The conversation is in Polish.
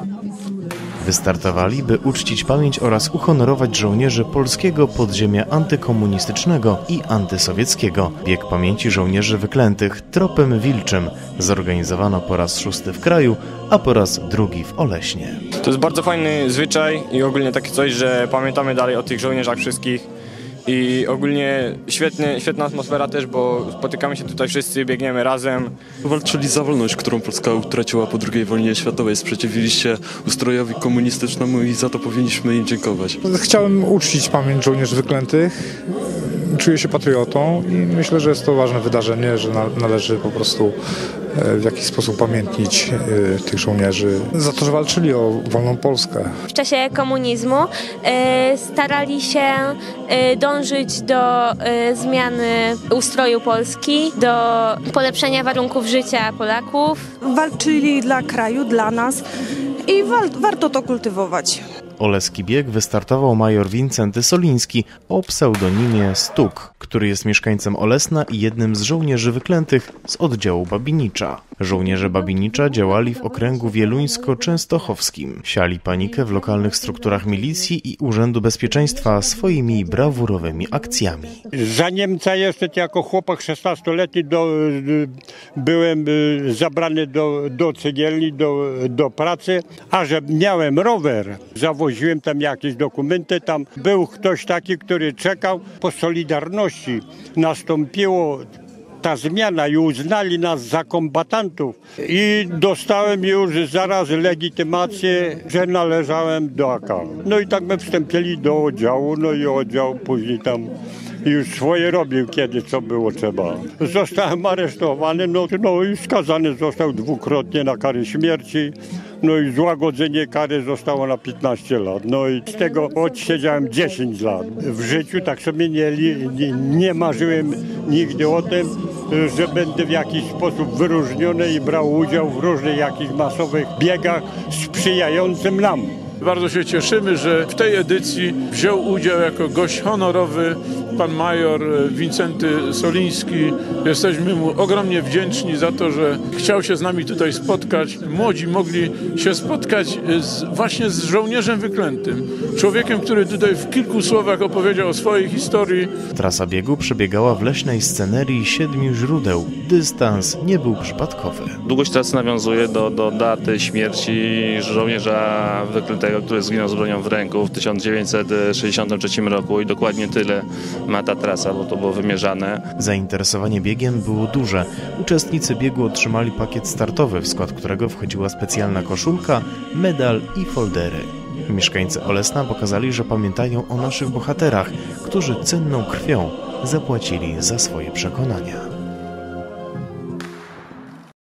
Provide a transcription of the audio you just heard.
Wystartowali, by uczcić pamięć oraz uhonorować żołnierzy polskiego podziemia antykomunistycznego i antysowieckiego. Bieg pamięci żołnierzy wyklętych tropem wilczym zorganizowano po raz 6. w kraju, a po raz 2. w Oleśnie. To jest bardzo fajny zwyczaj i ogólnie takie coś, że pamiętamy dalej o tych żołnierzach wszystkich. I ogólnie świetna atmosfera też, bo spotykamy się tutaj wszyscy, biegniemy razem. Walczyli za wolność, którą Polska utraciła po II wojnie światowej. Sprzeciwili się ustrojowi komunistycznemu i za to powinniśmy im dziękować. Chciałem uczcić pamięć żołnierzy wyklętych. Czuję się patriotą i myślę, że jest to ważne wydarzenie, że należy po prostu w jakiś sposób pamiętnić tych żołnierzy za to, że walczyli o wolną Polskę. W czasie komunizmu starali się dążyć do zmiany ustroju Polski, do polepszenia warunków życia Polaków. Walczyli dla kraju, dla nas i warto to kultywować. Oleski bieg wystartował major Wincenty Soliński o pseudonimie Stuk, który jest mieszkańcem Olesna i jednym z żołnierzy wyklętych z oddziału Babinicza. Żołnierze Babinicza działali w okręgu wieluńsko-częstochowskim. Siali panikę w lokalnych strukturach milicji i Urzędu Bezpieczeństwa swoimi brawurowymi akcjami. Za Niemca jeszcze jako chłopak 16-letni byłem zabrany do cegielni, do pracy, a że miałem rower, zawoziłem tam jakieś dokumenty, tam był ktoś taki, który czekał. Po Solidarności nastąpiło ta zmiana i uznali nas za kombatantów i dostałem już zaraz legitymację, że należałem do AK. No i tak my wstąpili do oddziału, no i oddział później tam już swoje robił, kiedy co było trzeba. Zostałem aresztowany, no i skazany został dwukrotnie na karę śmierci. No i złagodzenie kary zostało na 15 lat. No i z tego odsiedziałem 10 lat. W życiu tak sobie nie marzyłem nigdy o tym, że będę w jakiś sposób wyróżniony i brał udział w różnych jakichś masowych biegach sprzyjającym nam. Bardzo się cieszymy, że w tej edycji wziął udział jako gość honorowy pan major Wincenty Soliński. Jesteśmy mu ogromnie wdzięczni za to, że chciał się z nami tutaj spotkać. Młodzi mogli się spotkać właśnie z żołnierzem wyklętym. Człowiekiem, który tutaj w kilku słowach opowiedział o swojej historii. Trasa biegu przebiegała w leśnej scenerii 7 źródeł. Dystans nie był przypadkowy. Długość trasy nawiązuje do daty śmierci żołnierza wyklętego, który zginął z bronią w ręku w 1963 roku i dokładnie tyle ma ta trasa, bo to było wymierzane. Zainteresowanie biegiem było duże. Uczestnicy biegu otrzymali pakiet startowy, w skład którego wchodziła specjalna koszulka, medal i foldery. Mieszkańcy Olesna pokazali, że pamiętają o naszych bohaterach, którzy cenną krwią zapłacili za swoje przekonania.